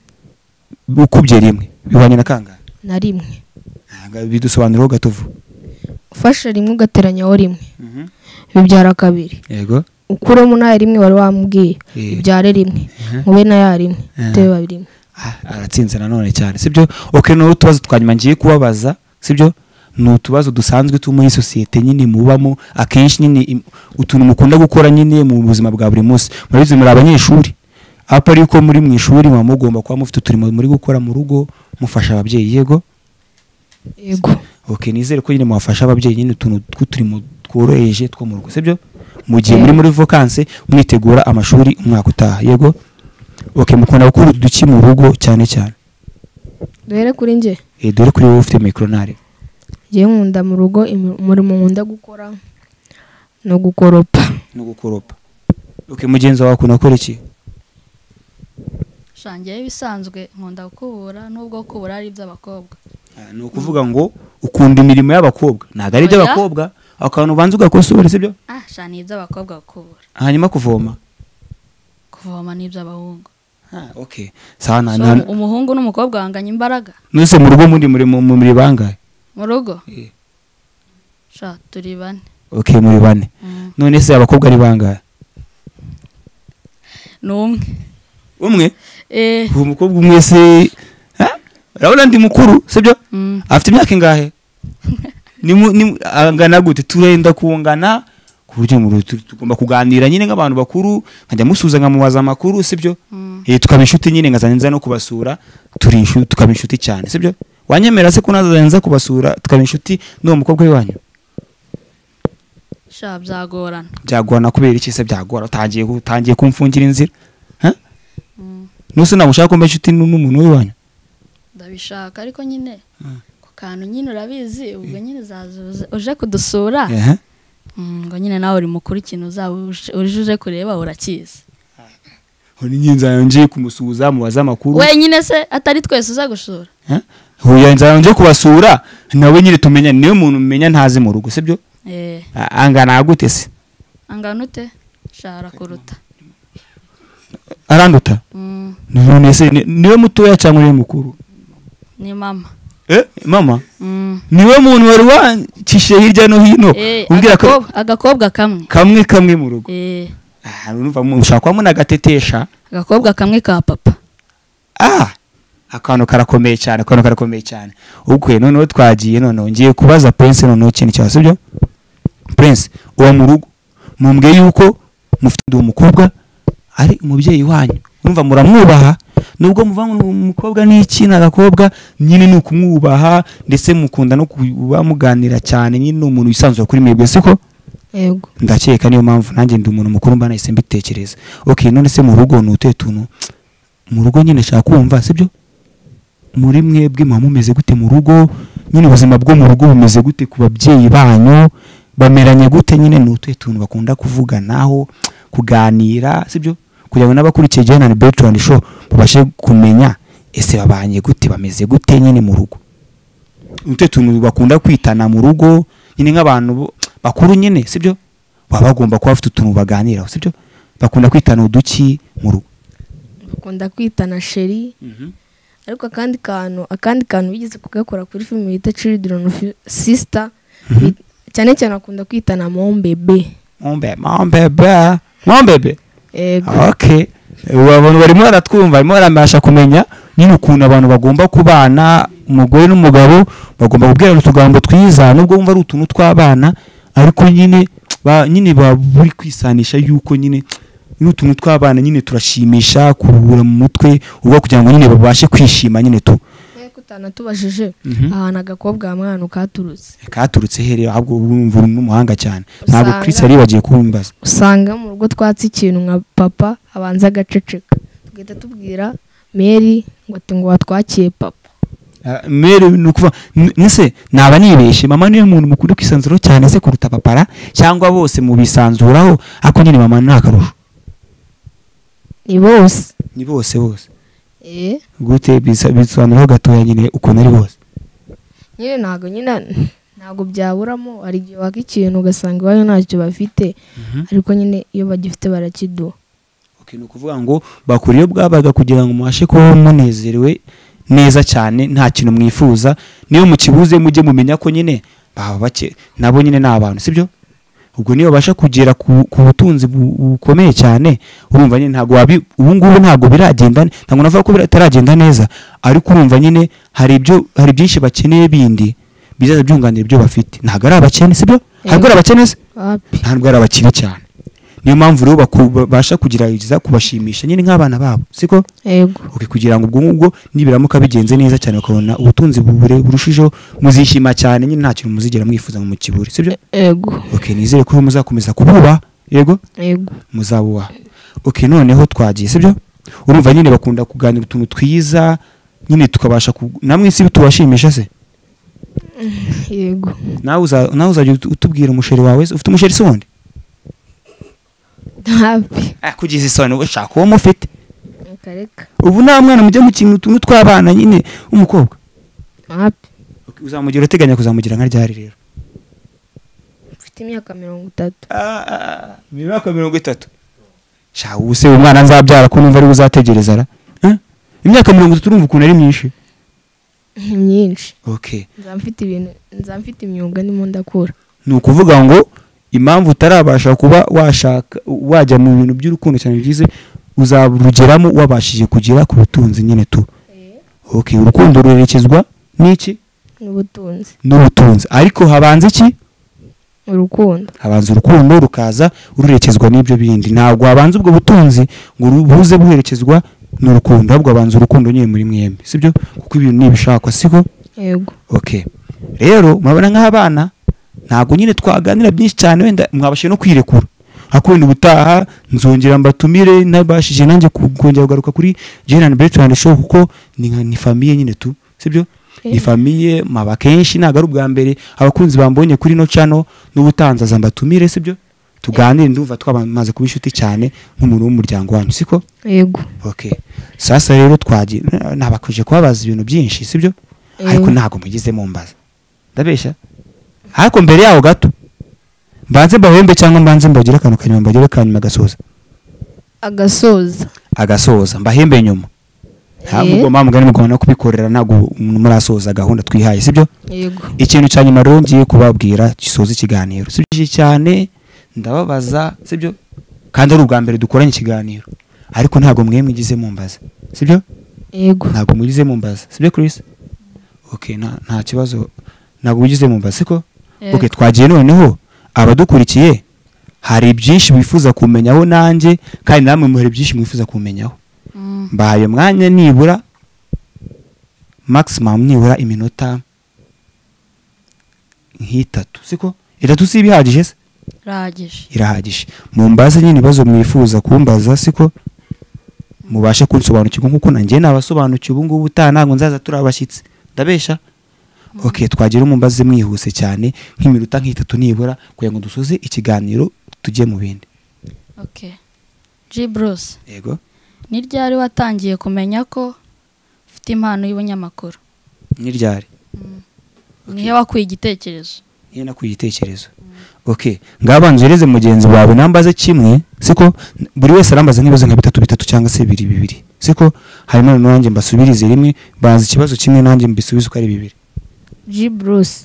Ukubye rimwe bihwanye na kangahe? Na rimwe. Bidusobanuriraho gatuvu. Ufashe rimwe ugateranyaho rimwe bibyara kabiri. Yego. Ukuramo na rimwe wari wambwiye ibyare rimwe, mube na ya rimwe tebe babiri. Aratsinze nanone cyane sibyo. Okay, no tubazo twanyuma ngiye kubabaza sibyo. No tubazo dusanzwe tu muri societe nyine mubamo akenshi nyine utuntu mukunda gukora nyine mu buzima bwa buri munsi. Murabizi muri abanyeshuri, apa ariko muri mu ishuri mugomba kuba mufite uturimo muri gukora mu rugo mufasha ababyeyi. Yego. Yego. Okay, nizere ko nyine mwafasha ababyeyi nyine utuntu tw'uturimo tworoheje two mu rugo sibyo. Mu gihe muri vacances mwitegura amashuri umwaka utaha. Yego. Okay, mukunda gukora uduki mu rugo cyane cyane. Duhere kuri nje. dore kuri wowe ufite micronare. njyewe nkunda mu rugo umurimo nkunda gukora no gukoropa. Okay, mugenzi wawe akunda gukora iki? shangiye bisanzwe nkunda gukubura nubwo gukubura ari iby'abakobwa. Ni ukuvuga ngo ukunda imirimo y'abakobwa ntabwo ari iby'abakobwa, akantu ubanza ugakosora sibyo? Shani iby'abakobwa gukubura. Hanyuma kuvoma ni iby'abahungu. Okay, sawa. Umuhungu n'umukobwa banganya imbaraga. Nuse mu rugo muri bangahe? Mu rugo turi 4. Okay, muri 4. None se abakobwa ari bangahe? Umwe? Umukobwa umwe se urabona ndi mukuru sibyo? Afite imyaka ingahe? Ni angana gute? Turenda kungana ku buryo tugomba kuganira nyine nk'abantu bakuru, nkajya musuza nkamubaza amakuru sibyo? Tukaba inshuti nyine nkazanza no kubasura, turi inshuti tukaba inshuti cyane sibyo? Wanyemera se ko nazanza kubasura tukaba inshuti n'uwo mukobwa w'iwanyu? Byagorana kubera iki se byagora? Utangiye kumfungira inzira. Nuse nagushaka ko mba inshuti n'umuntu w'iwanyu? Ndabishaka ariko nyine ku kantu nyine urabizi ubwo nyine zazuze uje kudusura. Ngo nyine nawe uri mukuru ikintu uzaba uje kureba urakiza. Honi nyinza yanje kumusuza mubaza makuru. We nyine se atari twese uza gushura. Huya nzanje kubasura nawe nyine tumenya niwe muntu umenya ntazi mu rugo sibyo? Angana gute se? Angana ute? Shara kuruta. Aranduta? None se niwe mutoya cyangwa niwe mukuru? Ni mama. Mama? Niwe muntu wari wacishe hirya no hino umbwira ko agakobwa kamwe mu rugo. Urumva ushaka kwa muna gatetesha agakobwa kamwe ka papa. Akantu karakomeye cyane. Ubwo noneho twagiye noneho ngiye kubaza Prince noneho ikintu cyose sibyo? Prince uwo mu rugo mumbwiye yuko mufite umukobwa ari umubyeyi wanyu, urumva muramwubaha nubwo muvanga umukobwa n'iki n'agakobwa nyine nukumwubaha ndetse mukunda no kuba muganira cyane nyine umuntu wisanzwe kuri mwebwe siko? Yego. Ndakeka niyo mpamvu nanjye ndi umuntu mukuru mba nahise mbitekereza. Okay, none se mu rugo nuteye tuntu mu rugo nyine shaka kumva sibyo? Muri mwebwe mumeze gute mu rugo? Nyine ubuzima bwo mu rugo bumeze gute ku babyeyi banyu? Bameranye gute nyine nuteye tuntu bakunda kuvuga naho kuganira sibyo? Kugira ngo n'abakurikiye Jane and Bertrand show babashe kumenya ese babanye gute bameze gute nyine mu rugo. Nuteye tuntu bakunda kwitana mu rugo nyine nk'abantu bakuru nyine sibyo? Baba bagomba kuba bafite utuntu baganiraho sibyo? Bakunda kwitana uduki mu rugo. Bakunda kwitana sheri. Ariko akandi kantu bigeze kugakora kuri film bita Children of Sister. Cyane akunda kwitana mon bébé. Mon bébé. Okay. Abantu barimo baratwumva barimo baramashaka kumenya nyine ukuntu abantu bagomba kubana, umugore n'umugabo bagomba kubwirana utugambo twiza nubwo wumva ari utuntu tw'abana, ariko nyine buri kwisanisha yuko nyine n'utuntu tw'abana nyine turashimisha kuruhura mu mutwe ubwo kugira ngo nyine babashe kwishima nyine tu. Kutana tubajije ahantu agakobwa mwana katurutse here ahubwo urumva n'umuhanga cyane. Ntabwo Chris ari bagiye kumbaza. Usanga mu rugo twatsi ikintu nka papa abanza agaceceka. Tugenda tubwira Mary ngo watwakiye papa. Mary nukuva nise naba nibeshe mama niwe muntu mukuru kwisanzuro cyane se kuruta papara cyangwa bose mu bisanzuraho ako nyine mama nakarusho. Ni bose. Gute bisobanura gatoya nyine uko nari bose. Nyine ntago byaburamo ari gihe waka ikintu ugasanga bayo ntacyo bafite ariko nyine iyo bagifite barakiduha. Okay, nukuvuga ngo bakuriye bwabaga kugira ngo muashe ko munezerewe neza cyane nta kintu mwifuza niyo mukibuze mujye mumenya ko nyine baba bake nabo nyine n'abantu sibyo? Ubwo niyo basha kugera ku butunzi bukomeye cyane urumva nyine ntago ubu ngubu ntago biragenda ntago navuga ko bitaragenda neza ariko urumva nyine hari byinshi bakeneye bindi bizaza byunganira ibyo bafite. Ntago ari abakene sibyo? Ntago ari abakene se? Ntago ari abakene cyane. Niyo mpamvu rero basha kugerageza kubashimisha nyine nk'abana babo siko? Yego. Okay, kugira ngo ubwo nibiramuka bigenze neza cyane ukabona ubutunzi burushijeho muzishima cyane nyine nta kintu muzigera mwifuza mu kiburi sibyo? Yego. Okay, nizere ko muzakomeza kububa. Yego? Muzabuba. Okay, noneho twagiye sibyo? Urumva nyine bakunda kuganira utuntu twiza nyine tukabasha namwe isi tubashimisha se yego nawe uzajya utubwira umusheri wawe ufite umusheri se wundi happy kugize isoni ushaka uwo mufite kareka ubu nta mwana mujya mu kintu utuntu tw'abana nyine umukobwa happy uzamugira uteganya kuzamugira nka ryari rero ufite imyaka 30 imyaka 30 sha ubuse umwana nzabyara ko numva ari uzategereza ra imyaka 30 urumva ukuntu ari myinshi myinshi okay nzamfite imyuga nimo ndakura ni ukuvuga ngo impamvu utarabasha kuba washaka wajya mu bintu by'urukundo cyane byize uzarugeramo wabashije kugira ku butunzi nyine tu okay urukundo rurerekezwa n'iki n'ubutunzi ariko habanza iki habanza urukundo rukaza ururekezwa n'ibyo bindi ntabwo habanza ubwo butunzi ngo buze buherekezwa n'urukundo ahubwo habanza urukundo nyine muri mwembi sibyo kuko ibintu nibishakwa siko yego okay rero mabana nk'abana ntabwo nyine twaganira byinshi cyane wenda mwabashe no kwirekura akubenda ubutaha nzongera mbatumire nabashije nanjye kongera kugaruka kuri Jane and Bertrand show kuko ni famille nyine tu sibyo ni famille maba kenshi ntago ari ubwa mbere abakunzi bambonye kuri no channel n'ubutanzaza mbatumire sibyo tuganire ndumva twabamaze kuba inshuti cyane nk'umuntu w'umuryango wanyu siko yego okay sasa rero twagiye nabakuje kubabaza ibintu byinshi sibyo ariko ntago mugize mu mbaza ndabesha ariko mbere yaho gato mbanze mbahembe cyangwa mbanze mbagira akantu kanyuma mbagira kanyuma agasoza mbahembe nyuma ntabwo mugani mugomba kubikorera ntago murasoza gahunda twihaye sibyo yego ikintu cyanyuma rero ngiye kubabwira gisoza ikiganiro sibyo cyane ndababaza sibyo kandi ari ubwa mbere dukoranye ikiganiro ariko ntago mwe mwigize mu mbaza sibyo yego ntago mugize mu mbaza sibyo Chris okay nta kibazo ntago ugize mu mbaza siko okay twagiye noneho abadukurikiye hari byinshi bifuza kumenyaho nanjye kandi namwe muhari byinshi mwifuza kumenyaho mbaye mwanya nibura maximum nibura iminota nk'itatu siko itatu si bihagije se irahagije mumbaze nyine ibibazo mwifuza kumbaza siko mubashe kunsobanukirwa nkuko nanjye nabasobanukiye ubu ngubu ntago nzaza turabashyitsi ndabesha okay twagira umumbaze mwihuse cyane nk'iminota nk'itatu nibura kugira ngo dusoze ikiganiro tujye mu bindi okay G Bruce yego ni ryari watangiye kumenya ko ufite impano y'ubunyamakuru ni ryari nihe wakuye igitekerezo nihe nakuye igitekerezo okay ngabanzereze mugenzi wawe nambaze kimwe siko buri wese arambaza nk'ibibazo nka bitatu cyangwa se bibiri siko harimo nanjye mbasubirize rimwe baza ikibazo kimwe nanjye mbisubize uko ari bibiri G Bruce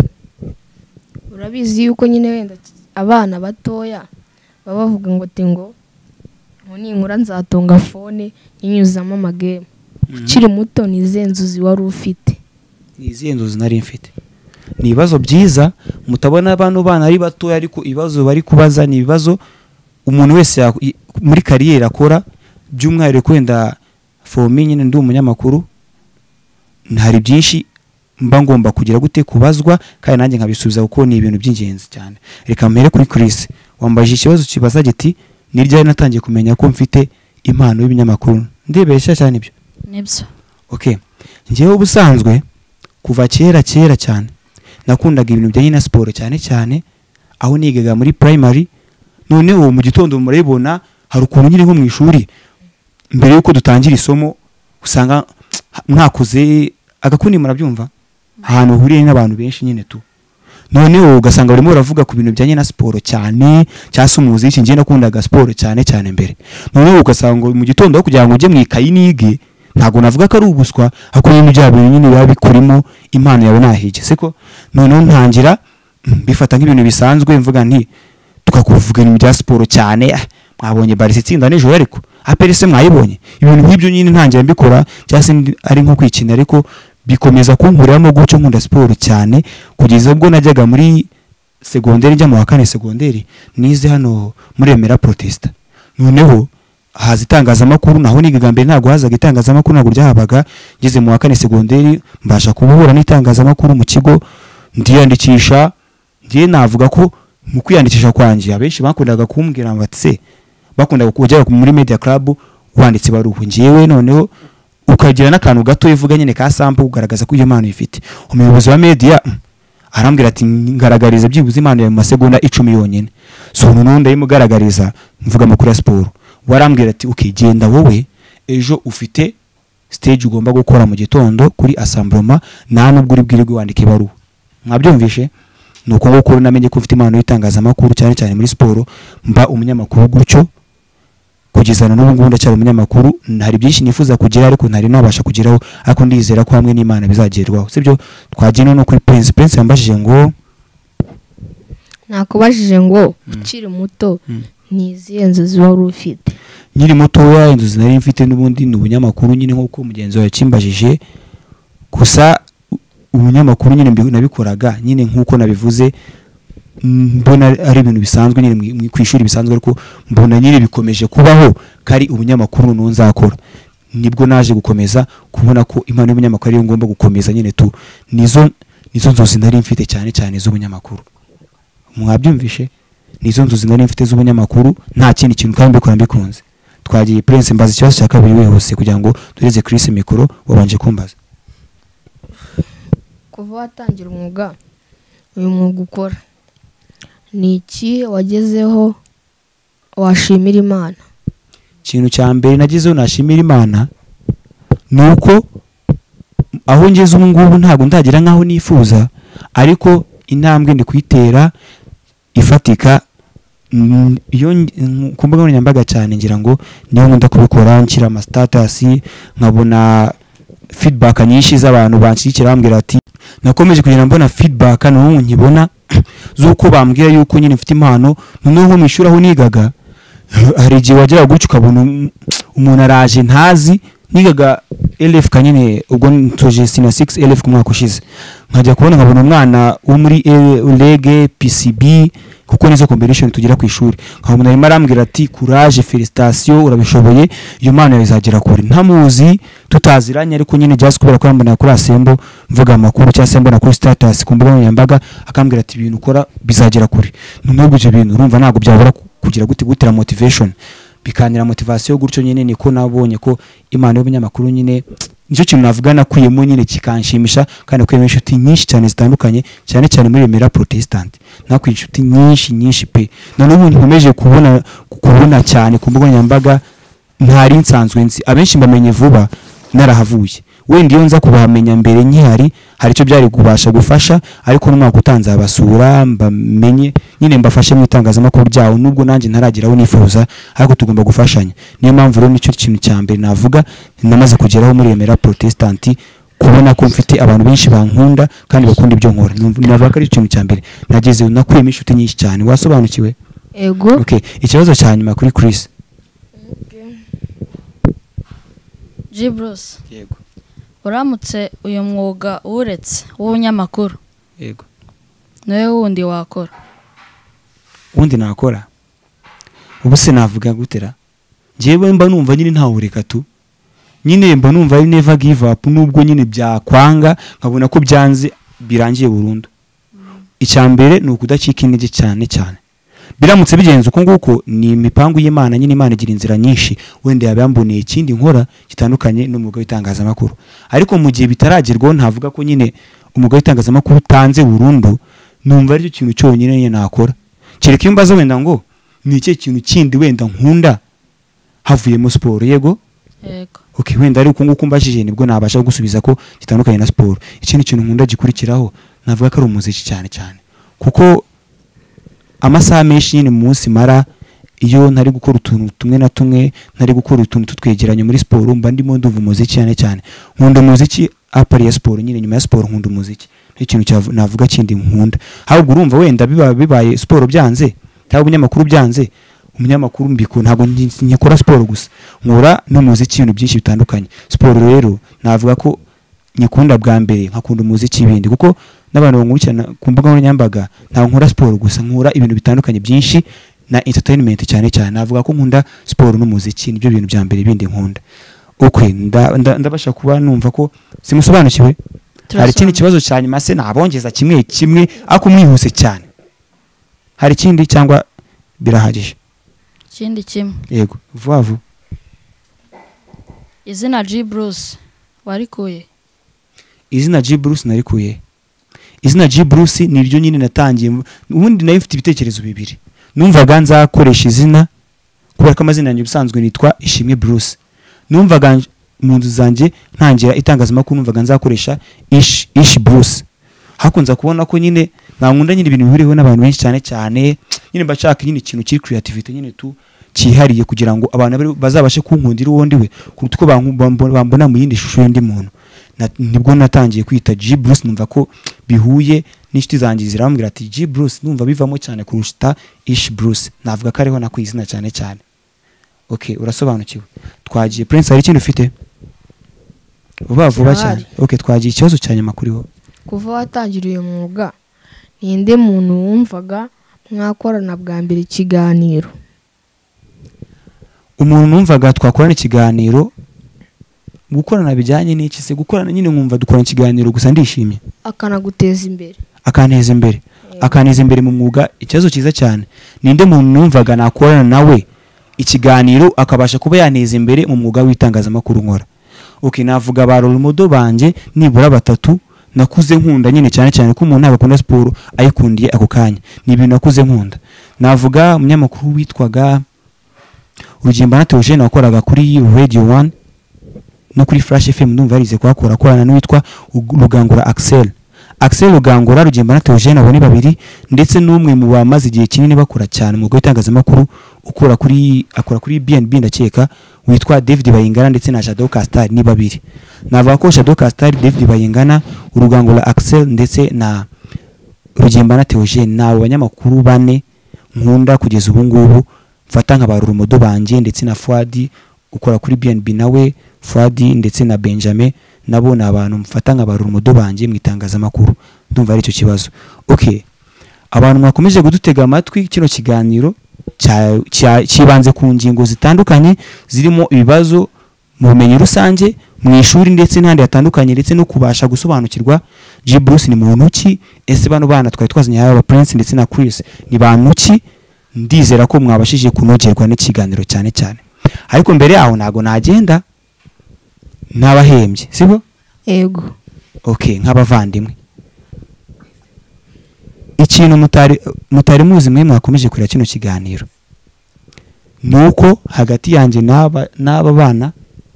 urabizi yuko nyine wenda abana batoya baba bavuga ngo tingo ninkura nzatunga phone inyuzamo amagame ukiri muto ni zenzuzi wari ufite ni zenzuzi nari mfite ni ibibazo byiza mutabona abantu bana ari batoya ariko ibibazo bari kubaza ni ibibazo umuntu wese muri kariyeri akora by'umwihariko kwenda for me nyine ndi umunyamakuru hari byinshi mba ngomba kugira gute kubazwa kandi nanjye nkabisubiza kuko ni ibintu by'ingenzi cyane reka mpere kuri Chris wambaje ikibazo kibaza giti ni ryari natangiye kumenya ko mfite impano y'ibinyamakuru ndebesha cyane ibyo nibyo okay ngiye ubusanzwe kuva kera cyane nakundaga ibintu bijyanye na sport cyane aho nigaga muri primary noneho mu gitondo murabibona hari ukuntu nyine nko mu ishuri mbere yuko dutangira isomo usanga mwakoze agakundi murabyumva ahantu huriye n'abantu benshi nyine tu noneho ugasanga barimo baravuga ku bintu bijyanye na sport cyane cyase umuziki ngiye nakundaga sport cyane mbere noneho ugasanga mu gitondo kugira ngo ujye mu ikayi nige ntago navuga ko ari ubuswa ako ibintu byabintu nyine biba bikurimo impano yawe nahije siko noneho ntangira bifata nk'ibintu bisanzwe mvuga nti tukakuvuga ibintu bya sport cyane mwabonye Barca itsinda nijoro ariko aperese mwayibonye ibintu nk'ibyo nyine ntangira mbikora cyase ari nko kwikina ariko bikomeza kunkuramo gucyo nkunda sport cyane kugeza ubwo najyaga muri secondaire njya mu wa kane secondaire nize hano muri Remera Protesta noneho haza itangazamakuru naho nigaga mbere ntago hazaga itangazamakuru ntago ryahabaga ngeze mu wa kane secondaire mbasha kubuhura n'itangazamakuru mu kigo ndiyandikisha ngiye navuga ko mu kwiyandikisha kwanjye abenshi bakundaga kumbwira ngo atse bakundaga kujya muri Media Club wanditse baruhu ngiyewe noneho ukagira n'akantu gato ivuga nyine ka sample kugaragaza ko iyo mpano ifite. Umuyobozi wa media arambwira ati ngaragariza byibuze impano ya mu masegonda 10 yonyine. So nundi yimugaragariza mvuga amakuru ya siporo. Warambwira ati okay, genda wowe ejo ufite stage ugomba gukora mu gitondo kuri assemblement, nta nubwo uri bwirirwe wandika ibaruwa. Mwabyumvishe? Nuko ngoko namenye ko ufite impano y'itangazamakuru cyane cyane muri siporo, mba umunyamakuru gutyo kugezana n'ubu ngubu ndacyari umunyamakuru. Hari byinshi nifuza kugira ariko ntari nabasha kugeraho, ariko ndizera ko hamwe n'Imana bizagerwaho. Sibyo twagiye no kuri Prince yambajije ngo nakubajije ngo ukiri muto ni izihe nzozi wari ufite? Nyiri mutoya inzozi nari mfite n'ubundi ni ubunyamakuru nyine nk'uko mugenzi wawe yakimbajije, gusa ubunyamakuru nyine nabikoraga nyine nk'uko nabivuze, mbona ari ibintu bisanzwe nyine ku ishuri bisanzwe, ariko mbona nyine bikomeje kubaho kari ubunyamakuru nzakora. Nibwo naje gukomeza kubona ko impano y'ubunyamakuru ariyo ngomba gukomeza nyine nizo nzozi nari mfite cyane cyane z'ubunyamakuru. Mwabyumvishe? Nizo nzozi nari mfite z'ubunyamakuru, nta kindi kintu kandi mbikora mbikunze. Twagiye Prince mbaza ikibazo cya kabiri wihuse kugira ngo tureze Chris mikoro wabanje kumbaza. Kuva watangira uyu mwuga ukora, ni iki wagezeho washimira Imana? Ikintu cya mbere nagezeho nashimira Imana nuko aho ngeze ubu ngubu ntabwo ndagira nkaho nifuza, ariko intambwe ndi kwitera ifatika. Iyo ku mbuga nkoranyambaga cyane ngira ngo niyo nkunda kubikora, nshyira ama status nkabona feedback nyinshi z'abantu banshyigikira bambwira ati nakomeje kugenda mbona feedback n'ubu nkibona z'uko bambwira yuko nyine mfite impano. Noneho mu ishuri aho nigaga hari igihe wagera gutyo ukabona umuntu araje ntazi, nigaga LF kanyine ubwo ntoje sina 6 LF ku mwaka ushize, nkajya kubona nkabona umwana wo muri Lege PCB kuko nizo competition tugira ku ishuri, nkabona arimo arambwira ati courage, felicitation, urabishoboye, iyo mpano izagera kure. Ntamuzi tutaziranye, ariko nyine just kubera ko mbona kuri Asembo mvuga amakuru cyangwa se mbona kuri status ku mbuga nkoranyambaga akambwira ati ibintu ukora bizagera kure. Nubwo ibyo bintu urumva ntabwo byabura kugira gutera motivation, bikanira motivation gutyo nyine. Niko nabonye ko impano y'ubunyamakuru nyine nicyo kintu navuga nakuyemo nyine kikanshimisha, kandi kuyemo inshuti nyinshi cyane zitandukanye, cyane cyane muri Remera Protestant nakwiye inshuti nyinshi pe. N'ubu nkomeje kubona cyane ku mbuga nkoranyambaga, ntari nsanzwe nzi abenshi mbamenye vuba narahavuye. Wenda iyo nza kubahamenya mbere nkihari hari icyo byari kubasha gufasha, ariko n'umwaka utanze abasura mbamenye nyine mbafashe mu itangazamakuru byawo, nubwo nanjye ntarageraho nifuza, ariko tugomba gufashanya. Niyo mpamvu rero nicyo kintu cya mbere navuga namaze kugeraho muri Remera Protestant, kubona ko mfite abantu benshi bankunda kandi bakunda ibyo nkora. Navuga ko ari ikintu cya mbere nagezeho, nakuyemo inshuti nyinshi cyane. Wasobanukiwe? Ego. Okay, ikibazo cya nyuma kuri Chris. Bruce, Yego. uramutse uyu mwuga uretse w'ubunyamakuru, Yego. nawe wundi wakora? Wundi nakora ubu se navuga gutera, njyewe mba numva nyine ntawe ureka tu, nyine mba numva ari never give up, nubwo nyine byakwanga nkabona ko byanze birangiye burundu. Icyambere ni ukudacika intege cyane cyane. Biramutse bigenze uko nguko ni imipangu y'Imana, nyine Imana igira inzira nyinshi, wenda yabamboneye ikindi nkora kitandukanye n'umwuga w'itangazamakuru. Ariko mu gihe bitaragerwaho ntavuga ko nyine umwuga w'itangazamakuru utanze burundu, numva ari cyo kintu cyonyine nyine nakora. Kereka iyo mbaza wenda ngo ni iki kintu kindi wenda nkunda havuyemo siporo. Yego. Okay, wenda ari uko nguko mbashije nibwo nabasha gusubiza ko kitandukanye na siporo. Ikindi kintu nkunda gikurikiraho navuga ko ari umuziki cyane cyane, kuko amasaha menshi nyine mu munsi mara iyo ntari gukora utuntu tumwe na tumwe, ntari gukora utuntu tutwegeranye muri siporo, mba ndimo ndumva umuziki cyane cyane. Nkunda umuziki apari ya siporo, nyine nyuma ya siporo nkunda umuziki. Ikintu navuga kindi nkunda. Ahubwo urumva wenda bibaye siporo byanze cyangwa ubunyamakuru byanze, umunyamakuru mbiko ntabwo nkikora siporo gusa, nkora n'umuziki, ibintu byinshi bitandukanye. Siporo rero navuga ko nyikunda bwa mbere, nkakunda umuziki ibindi, kuko n'abantu bankurikirana ku mbuga nkoranyambaga ntabwo nkora siporo gusa, nkora ibintu bitandukanye byinshi na entertainment cyane cyane. Navuga ko nkunda siporo n'umuziki, nibyo bintu bya mbere bindi nkunda. Okay, ndabasha kuba numva ko simusobanukiwe. Hari ikindi kibazo cyane nyuma se nabongeza kimwe ako mwihuse cyane. Hari ikindi cyangwa birahagije? Ikindi kimwe. Yego, vuba. Izina Bruce warikuye izina G Bruce narikuye. Izina G Bruce niryo nyine natangiye, ubundi nayo mfite ibitekerezo bibiri. Numvaga nzakoresha izina kubera ko amazina yanjye ubusanzwe nitwa Ishimwe Bruce. Numvaga mu nzu zanjye ntangira itangazamakuru, numvaga nzakoresha Ish Bruce. Hakunza kubona ko nyine nkunda nyine ibintu bihuriweho n'abantu benshi cyane nyine mbashaka nyine ikintu kiri creativity nyine tu cyihariye kugira ngo abantu bazabashe kunkundira uwo ndiwe kuruta uko bambona mu yindi shusho y'undi muntu. Nibwo natangiye kwita G Bruce, numva ko bihuye n'inshuti zanjye zirambwira ati G Bruce numva bivamo cyane kurusha Ish Bruce. Navuga ko ariho nakwizina cyane. Okay, urasobanukiwe. Twagiye Prince, hari ikintu ufite vuba cyane? Okay, twagiye ikibazo cyane makuriho. Kuva watangira uyu mwuga ninde muntu wumvaga mwakorana bwa mbere ikiganiro? Umuntu numvaga twakorana ikiganiro, gukorana bijyanye n'iki se? Gukorana nyine nkumva dukorana ikiganiro gusa ndishimye, akanaguteza imbere, akaneza imbere mu mwuga. Ikibazo cyiza cyane. Ninde muntu numvaga nakorana nawe ikiganiro akabasha kuba yaneza imbere mu mwuga w'itangazamakuru nkora? Okay, navuga ba role model banje nibura batatu nakuze nkunda nyine cyane ko umuntu abakunda siporo ayikundiye ako kanya. Ni ibintu nakuze nkunda. Navuga umunyamakuru witwaga Rugimbana Theogene wakoraga kuri Radio 1 no kuri Flash FM, ndumva yarize korana n'uwitwa Rugangura Axel Rugangura, Rugimbana Theogene, abo ni babiri, ndetse n'umwe mu bamaze igihe kinini bakora cyane mu itangazamakuru akora kuri BNB ndakeka, witwa David Bayingana ndetse na Shadow Castar. Ni babiri. Navuga ko Shadow Castar, David Bayingana, Rugangura Axel ndetse na Rugimbana Theogene nabo banyamakuru bane nkunda kugeza ubu ngubu, mfata nka barurumodo banje, ndetse na Fuadi ukora kuri BNB nawe, Fuadi ndetse na Benjamin nabo na abantu mfata nka barurumodo banje mu itangazamakuru. Ndumva ari cyo kibazo. Okay, abantu mwakomeje gudutega amatwi, kino kiganiro kibanze ku ngingo zitandukanye zirimo ibibazo mu bumenyi rusange mu ishuri ndetse n'ahandi hatandukanye, ndetse no kubasha gusobanukirwa G Bruce ni muntu ki, ese bano bana twari twazanye aba Prince ndetse na Chris ni bantu ki. Ndizera ko mwabashije kunogerwa n'ikiganiro cyane. Ariko mbere yaho nago nagenda nabahembye, sibyo? Yego. Okay, nk'abavandimwe, ikintu mutari muzi mwe mwakomeje kurira kino kiganiro nuko hagati yanjye n'aba bana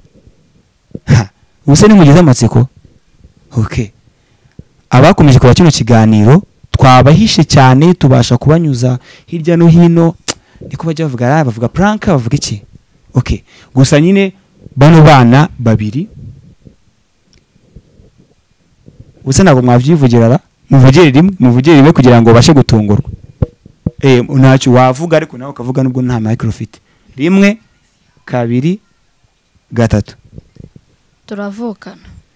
ubuse ni mugize amatsiko. Okay, abakomeje kurira kino kiganiro twabahishe cyane, tubasha kubanyuza hirya no hino, niko bajya bavuga prank, bavuga iki? Okay, gusa nyine bano bana babiri ubuse ntabwo mwavyivugira, muvugire rimwe kugira ngo bashe gutungurwa. Ntacyo wavuga ariko nawe ukavuga nubwo nta microphone. 1 2 3 turavukana.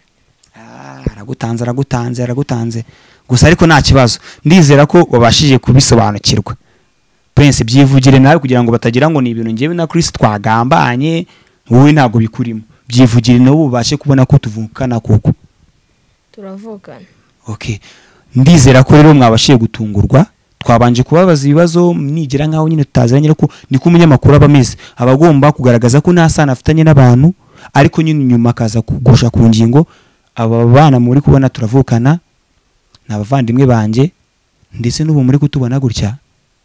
Aragutanze gusa ariko nta kibazo. Ndizera ko babashije kubisobanukirwa. Prince, byivugire nawe kugira ngo batagira ngo ni ibintu ngewe na Chris twagambanye, wowe ntago bikurimo. Byivugire nawe ubashe kubona ko tuvukana koko. Turavukana. Okay, ndizera ko rero mwabashiye gutungurwa. Twabanje kubabaza ibibazo nigira nkaho nyine tutazanye, ariko niko umunyamakuru abameze, abagomba kugaragaza ko nta sana afitanye n'abantu, ariko nyine nyuma akaza kugusha ku ngingo. Aba bana muri kubona turavukana n'abavandimwe banje, ndetse n'ubu muri kutubona gutya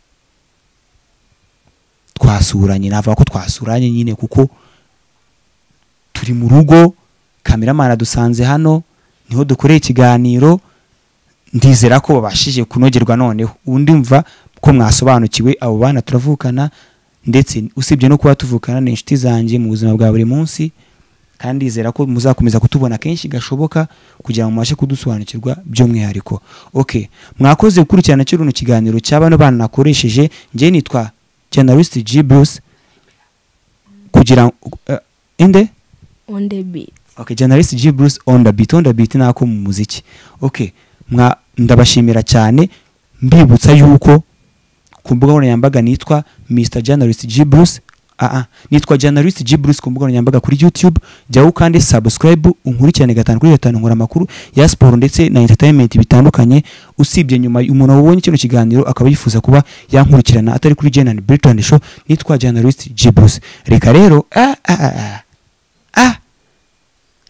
twasuranye. Navuga ko twasuranye nyine kuko turi mu rugo, cameraman dusanze hano niho dukoreye ikiganiro. Ndizera ko babashije kunogerwa noneho. Undi mva ko mwasobanukiwe abo bana turavukana, ndetse usibye no kuba tuvukana n'inshuti zanjye mu buzima bwa buri munsi, kandi ndizera ko muzakomeza kutubona kenshi gashoboka kugira ngo mubashe kudusobanukirwa by'umwihariko. Okay, mwakoze gukurikirana cy'uruno kiganiro cy'abana bana nakoresheje. Nje nitwa Journalist G Bruce kugira inde on the beat. Okay, Journalist G Bruce on the beat nako mu muziki. Okay, ndabashimira cyane, mbibutsa yuko ku mbuga nkoranyambaga nitwa Mr Journalist G Bruce. Nitwa Journalist G Bruce ku mbuga nkoranyambaga kuri YouTube. Jyaho kandi subscribe unkurikirane 5/5 nkora amakuru ya sport ndetse na entertainment bitandukanye. Usibye nyuma umuntu wabonye kino kiganiro akaba yifuza kuba yankurikirana atari kuri Jane and Bertrand Show, nitwa Journalist G Bruce. Reka rero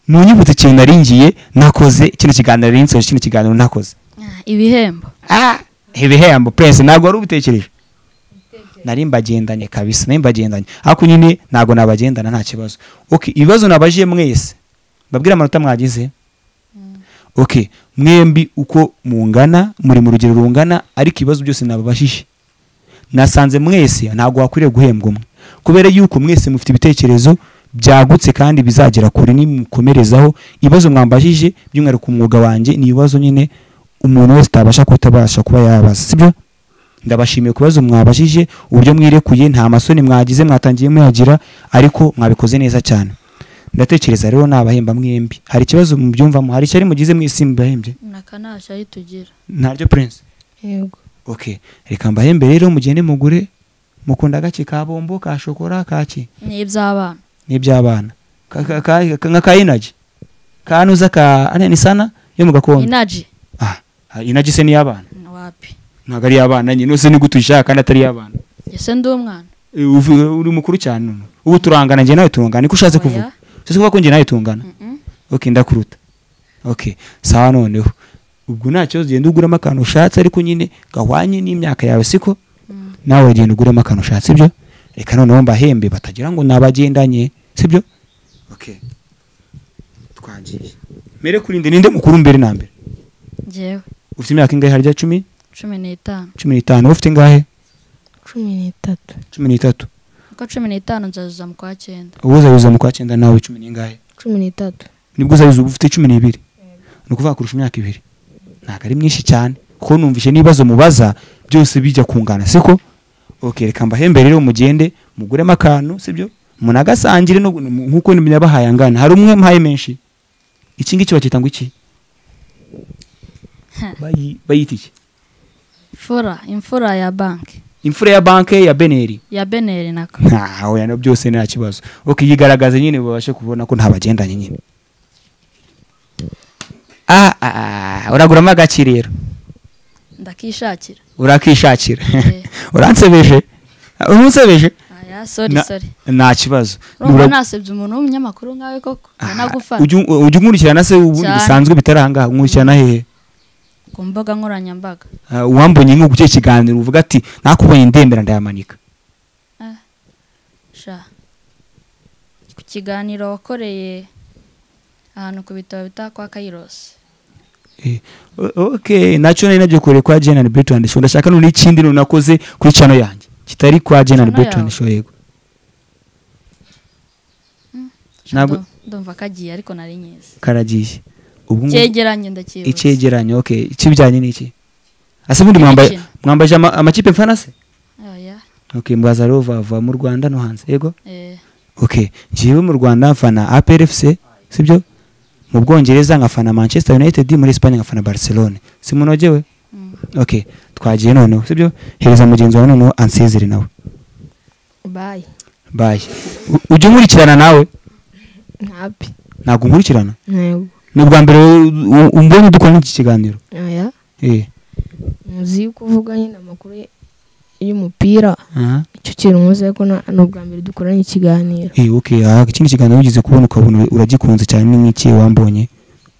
munyibutse ikintu naringiye nakoze kino kiganiro rinsoje kino kiganiro nakoze ibihembo ibihembo Prince ntabwo wari ubitekereje nari mbagendanye kabisa nari mbagendanye ariko nyine ntabwo nabagendana nta kibazo okay ibibazo nabajiye mwese babwira amanota mwagize okay mwembi uko mungana muri mu rugero rungana ariko ibibazo byose nababashije nasanze mwese ntabwo wakwiriye guhembwa umwe kubera yuko mwese mufite ibitekerezo byagutse kandi bizagera kure nimukomerezaho ibibazo mwambajije by'umwihariko umwuga wanjye ni ibibazo nyine umuntu wese atabasha kutabasha kuba yabaza sibyo ndabashimiye kubazo mwabashije uburyo mwirekuye nta masoni mwagize mwatangiye muyagira ariko mwabikoze neza cyane ndatekereza rero nabahemba mwembi hari ikibazo mu byumvamo hari cyari mugize mwisimbahembye nakanasha ari tugira ntaryo Prince yego okay reka mbahembe rero mugende mugure mukunda gake ka bombo ka shokora kaki ni iby'abana n'iby'abana nka ka energy kanuza ka ni sana yo mu gakondo inaji energy se ni y'abana wapi ntago ari y'abana nyine use ni gutushaka kandi atari y'abana ese ndi umwana uri mukuru cyane ubu turangana njye nawe turangana niko ushatse kuvuga sese kuvuga ko njye nawe tungana okay ndakuruta okay sawa noneho ubwo nta kibazo genda uguramo akantu ushatse ariko nyine gahwanye n'imyaka yawe siko nawe ugenda uguramo akantu ushatse ibyo reka noneho mbahembe batagira ngo nabagendanye sibyo okay twagiye mere kurinde ninde mukuru mbere na mbere jewe ufite imyaka ingahe harya 10 15 ufite ingahe 13 uko 15 nzazuza mu kwa 9 ubuza mu kwa 9 nawe 10 ingahe 13 nibwo uzayiza ufite 12 ni ukuvuga kurusha imyaka 2 ntago ari myinshi cyane kuko numvishe nibazo mubaza byose bijya kungana siko okay reka mbahembe rero mugende muguremo akantu sibyo munagasangire nkuko nimyabahaye angana hari umwe mpaye menshi iki ngiki bakita ngo iki bayitiki imfura ya banki imfura ya banki ya Beneri nako oya no byose nta kibazo okay yigaragaze nyine babashe kubona ko ntabagendanye nyine uraguramo agakiriro ndakishakira urakishakira uransebeje unsebeje sorry nta kibazo urumva nasebye umuntu w'umunyamakuru nkawe koko nagufata ujye unkurikirana se ubundi bisanzwe bitaranga unkurikirana hehe ku mbuga nkoranyambaga uwambonye nko gucye kiganiro uvuga ati nakubonye ndembera ndayamanika sha ku kiganiro wakoreye ahantu ku bitabo bitakwa Kairos okay nacyo nari nabyo kore kwa General Bertrand Show ndashaka none ikindi nakoze kuri channel yanjye kitari kwa General Bertrand Show yego ntabwo ndumva kagiye ariko nari nyizi karagiye ubwo cyegeranye ndakibuze icyegeranye okay ikibijyanye n'iki ase bundi mwambaje amakipe mfana se okay mbaza rova mu Rwanda no hanze yego okay ngiye mu Rwanda mfana APR FC sibyo mu Bwongereza nkafana Manchester United muri Spain nkafana Barcelona simunogewe okay twagiye noneho sibyo hereza mugenzi wawe noneho ansezere nawe bye ujye nkurikirana nawe ntabwo nkurikirana ni ubwa mbere umbonye dukora iki kiganiro muzi kuvuga nyine amakuru y'umupira icyo kintu muzi ko no ubwa mbere dukoranye ikiganiro okay ikindi kiganiro ugize kubona ukabona uragikunze cyane n'iki wambonye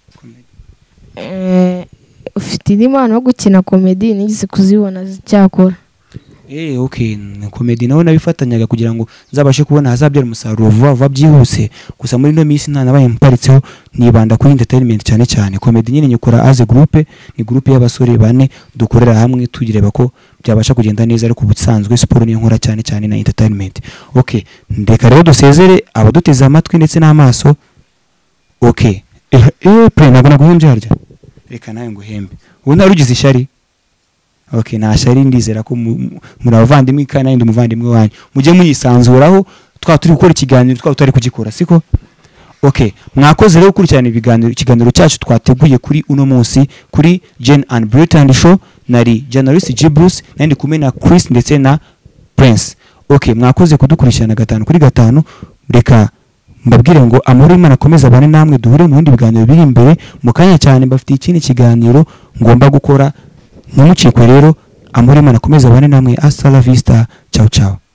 ufite impano yo gukina comedy nigise kuzibona cyakora okay comedy nawe nabifatanyaga kugira ngo nzabashe kubona hazabyara umusaruro vuba byihuse gusa muri no minsi nta nabaye mparitseho nibanda kuri entertainment cyane comedy nyine nyikora as a group ni group y'abasore bane dukorera hamwe tugireba ko byabasha kugenda neza ariko ubusanzwe sport niyo nkora cyane na entertainment okay ndeka rero dusezere abaduteze amatwi ndetse n'amaso okay ntabwo naguhembye harya reka nawe nguhembe ubu narugize ishyari okay nashari ndizera ko muri abavandimwe kandi nandi muvandimwe wanyu mujye muyisanzuraho turi gukora ikiganiro turi kugikora siko okay mwakoze rero gukurikirana ikiganiro cyacu twateguye kuri uno munsi kuri Gen and Bertrand Show nari journalist G Bruce nandi kumwe na Chris ndetse na Prince okay mwakoze kudukurikirana 5 kuri 5 reka mbabwire ngo amahoro y'Imana akomeza bane namwe duhure mu bindi biganiro biri imbere mu kanya cyane bafite ikindi kiganiro ngomba gukora numucikwe rero amahoro y'Imana akomeza bane namwe hasta la vista ciao